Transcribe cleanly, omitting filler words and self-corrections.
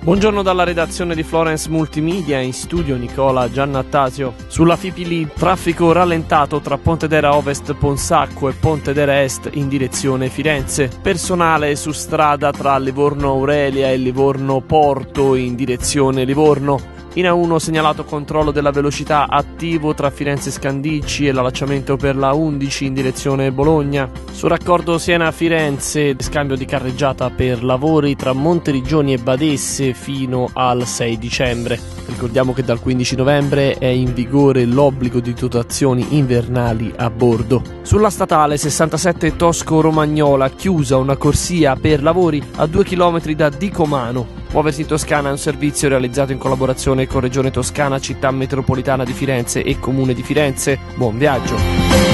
Buongiorno dalla redazione di Florence Multimedia, in studio Nicola Giannattasio. Sulla Fipili traffico rallentato tra Pontedera Ovest Ponsacco e Pontedera Est in direzione Firenze. Personale su strada tra Livorno Aurelia e Livorno Porto in direzione Livorno. In A1 segnalato controllo della velocità attivo tra Firenze Scandicci e l'allacciamento per la 11 in direzione Bologna. Sul raccordo Siena-Firenze, scambio di carreggiata per lavori tra Monteriggioni e Badesse fino al 6 dicembre. Ricordiamo che dal 15 novembre è in vigore l'obbligo di dotazioni invernali a bordo. Sulla statale 67 Tosco-Romagnola, chiusa una corsia per lavori a 2 km da Dicomano. Muoversi in Toscana è un servizio realizzato in collaborazione con Regione Toscana, Città Metropolitana di Firenze e Comune di Firenze. Buon viaggio!